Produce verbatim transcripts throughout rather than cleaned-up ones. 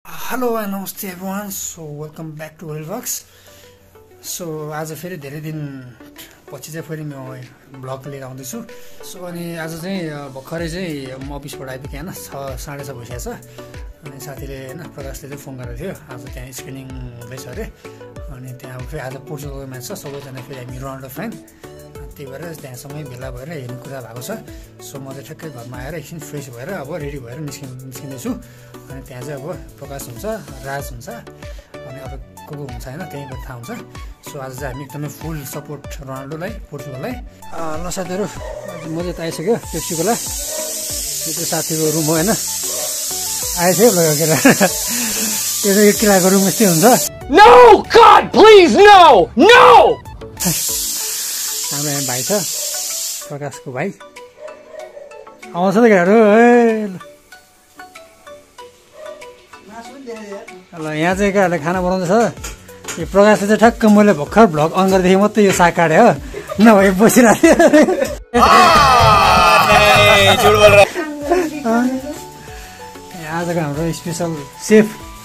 Hello and namaste everyone. So welcome back to Wheelbox. So आज फेरि धेरै दिन पछि चाहिँ फेरि म ब्लग लिएर आउँदैछु. सो अनि आज चाहिँ भर्खरै चाहिँ म अफिसबाट आइपुगेँ हैन छ साढे छ भइसकेछ. अनि साथीले हैन प्रकाशले चाहिँ फोन गरेको थियो. आज त्यहाँ स्क्रिनिङ हुँदैछ अरे. अनि त्यहाँ फेरि आज पोर्चुगलको म्याच छ. सबैजना फेरि हामी रोनाल्डो फ्यान. त्यही भएर त्यहाँसँगै भेला भएर हेर्ने कुरा भएको छ. सो म चाहिँ ठ्याक्कै घरमा आएर एकछिन फ्रेस भएर अब रेडी भएर निस्किन निस्किँदैछु. अनि त्यहाँ चाहिँ अब प्रकाश हुन्छ, राज हुन्छ, अनि अब को को हुन्छ होइन त्यहीँबाट थाहा हुन्छ. सो आज चाहिँ हामी एकदमै फुल सपोर्ट रोनाल्डोलाई, पोर्चुगललाई. ल साथीहरू म चाहिँ त आइसक्यो पेप्सीकोला. यो चाहिँ साथीको रुम हो होइन. आएछ है लगेर त्यो चाहिँ एक किलाको रुम यस्तै हुन्छ. No God please no no हाम्रो यहाँ भाइ छ प्रकाशको भाइ आउँछ त केटाहरू. ल यहाँ चाहिँ केटाहरूले खाना बनाउँदैछ. यो प्रकाशले चाहिँ ठ्याक्क मैले भर्खर भ्लग अन गरेदेखि मात्रै यो साग काट्यो हो. नभए बसिरहेको थियो. आजको हाम्रो स्पेसल सेफ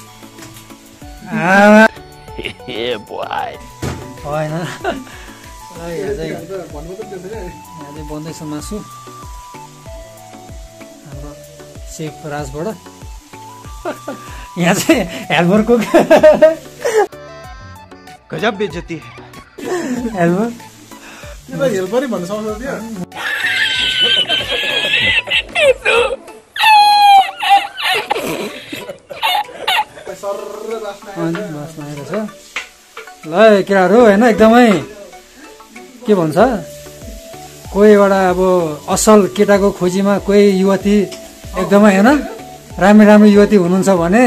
होइन. यहाँ चाहिँ बन्दैछ मासु हाम्रो सेफ राजबाट. यहाँ चाहिँ हेल्परको गजब बेइज्जती हेल्पर हेल्परै भन्न सक्छ त्यो. बसमा आइरहेछ. ल केटाहरू होइन एकदमै के भन्छ कोही एउटा अब असल केटाको खोजीमा कोही युवती एकदमै होइन राम्रो राम्रो युवती हुनुहुन्छ भने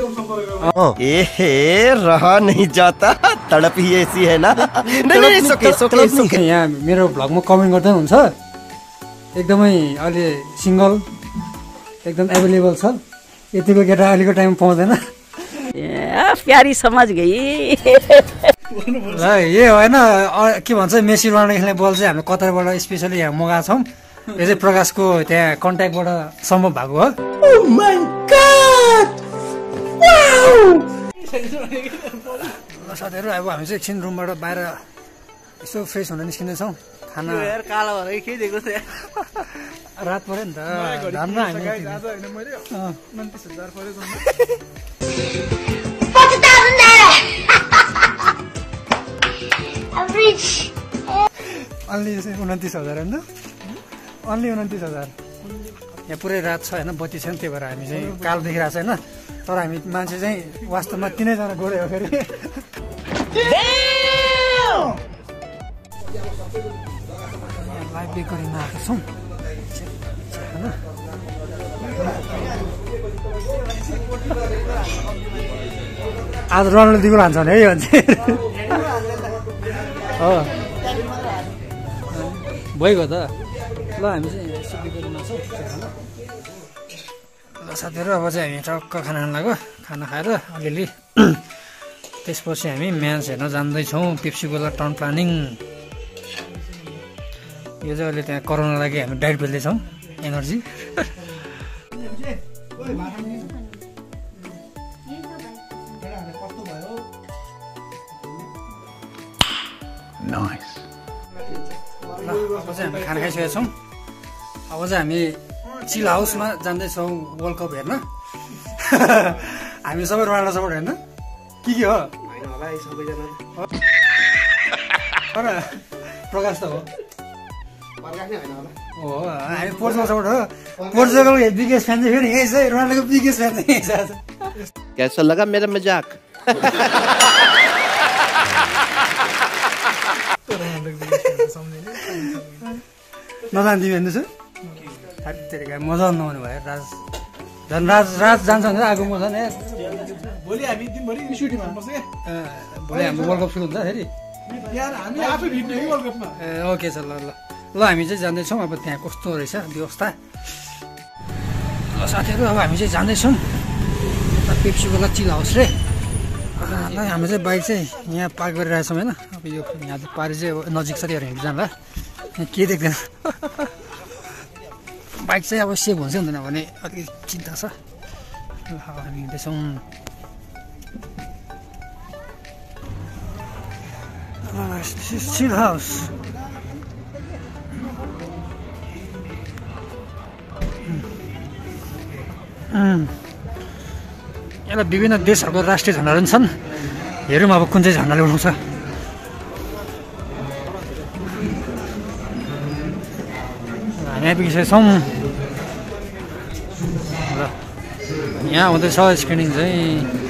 ए रहा नहीं जाता तड़प ही ऐसी है ना. यहाँ मेरो भ्लगमा कमेन्ट गर्दै हुन्छ एकदमै अहिले सिङ्गल एकदम एभाइलेबल छ. यतिको केटा अहिलेको टाइम पाउँदैन. प्यारी समझ गई. ल यो होइन के भन्छ मेसी रोनाल्डो खेल्ने बल चाहिँ हामीले कतारबाट स्पेसली यहाँ मगाएको छौँ. यो चाहिँ प्रकाशको त्यहाँ कन्ट्याक्टबाट सम्भव भएको हो. ल साथीहरू अब हामी चाहिँ एकछिन रुमबाट बाहिर यसो फ्रेस हुन निस्किँदैछौँ. खाना रात पऱ्यो नि त राम्रो हामी अन्ली उन्तिस हजार होइन अन्ली उन्तिस हजार. यहाँ पुरै रात छ होइन बत्ती छैन. त्यही भएर हामी चाहिँ कालो देखिरहेको छ होइन. तर हामी मान्छे चाहिँ वास्तवमा तिनैजना गोरे हो फेरि. लाइभ रेकर्डिङमा आएको छौँ होइन. आज रोनाल्डो दिगो लान्छ भने है यो हो भइगयो त. ल हामी चाहिँ यसो रेकर्डिङमा छौँ. ल साथीहरू अब चाहिँ हामी टक्क खाना खान लाग्यो. खाना खाएर अलिअलि त्यसपछि हामी म्याच हेर्न जाँदैछौँ. Pepsicola town planning. यो चाहिँ अहिले त्यहाँ कोरोना लागि हामी डाइट बेल्दैछौँ एनर्जी. अब चाहिँ हामी खाना खाइसकेका छौँ. अब चाहिँ हामी चिल हाउसमा जाँदैछौँ वर्ल्ड कप हेर्न. हामी सबै रोनाल्डो सपोर्ट हेर्न के के हो तर प्रकाश त हो हो हामी पोर्चुगल सपोर्ट हो. पोर्चुगलको बिगेस्ट फ्यान चाहिँ फेरि यही छ. रोनाल्डोको बिगेस्ट फ्यान चाहिँ यही छ. कैसा लगा मेरा मजाक. नजान्थ्यो भन्दैछु मजा नहुने भयो. राज झन् राज राज जान्छ भने आगो मजा नि. भोलि हामी दिनभरि स्टुडियोमा बस्छ के. भोलि हाम्रो वर्ल्ड कप सुरु हुन्छ फेरि. यार हामी आफै भिड्ने हो वर्ल्ड कपमा. ए ओके छ. ल ल ल हामी चाहिँ जाँदैछौँ. अब त्यहाँ कस्तो रहेछ व्यवस्था. ल साथीहरू अब हामी चाहिँ जाँदैछौँ पेप्सीकोला चिल हाउस रे. ल हामी चाहिँ बाइक चाहिँ यहाँ पार्क गरिरहेछौँ होइन. अब यो यहाँ चाहिँ पारि चाहिँ नजिक छ त्यहाँ हिँड्नु जाँदा के देख्दैन. बाइक चाहिँ अब सेभ हुन्छ हुँदैन भने अलिकति चिन्ता छ. हामी हिँड्दैछौँ चिल हाउस यसलाई विभिन्न देशहरूको राष्ट्रिय झन्डाहरू पनि छन् हेरौँ अब कुन चाहिँ झन्डाले उठाउँछ हामी आइपुगेका छौँ ल यहाँ हुँदैछ स्क्रिनिङ चाहिँ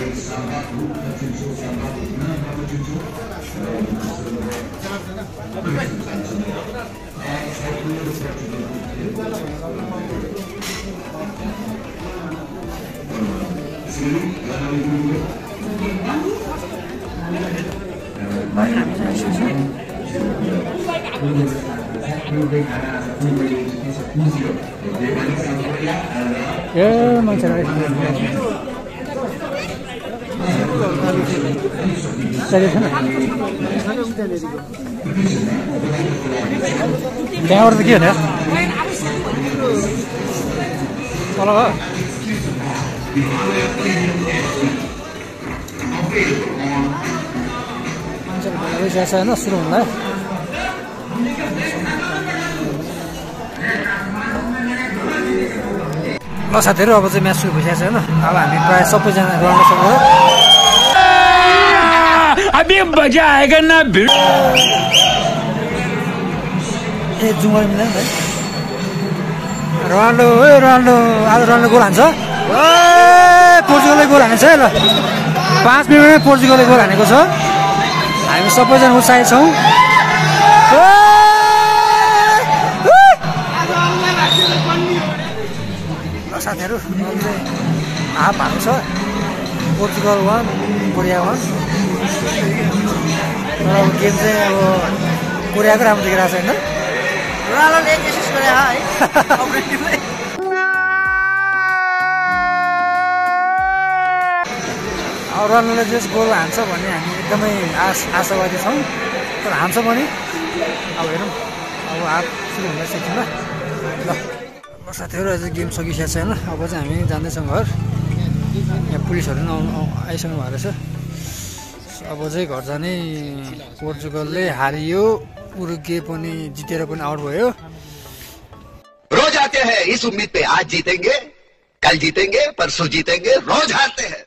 ए मान्छेहरू त्यहाँबाट त के हो तल मान्छेहरू भइसकेको छ होइन सुरु हुँदा ल साथीहरू अब चाहिँ म्याच सुरु भइसकेको छ होइन अब हामी प्रायः सबैजना ग्राउन्डमा सक्यो अभी मजा आएगा ना भिड ए जुङ्गर मिलायो भाइ रोनाल्डो ए रोनाल्डो आज रोनाल्डो गोल हान्छ ए पोर्चुगलले गोल हानेको छ है ल पाँच मिनटमै पोर्चुगलले गोल हानेको छ हामी सबैजना उत्साहित छौँ साथीहरू हाफ भएको छ पोर्चुगल वान कोरिया वान तर अब गेम चाहिँ अब कोरियाको राम्रो देखिरहेको छ होइन रोनाल्डोले एसिस्ट गरे है अब रोनाल्डोले जस गोल हान्छ भन्ने हामी एकदमै आश आशावादी छौँ तर हान्छ पनि अब हेरौँ अब हाफ सुरु हुँदैछ एकछिनमा ल साथीहरू अझै गेम सकिसकेको छैन अब चाहिँ हामी जाँदैछौँ घर यहाँ पुलिसहरू पनि आउनु आइसक्नु भएको रहेछ अब चाहिँ घर जाने पोर्चुगलले हारियो उरुग्वे पनि जितेर पनि आउट भयो रोज आते हैं इस उम्मीद पे आज जीतेंगे कल जीतेंगे परसों जीतेंगे रोज हारते हैं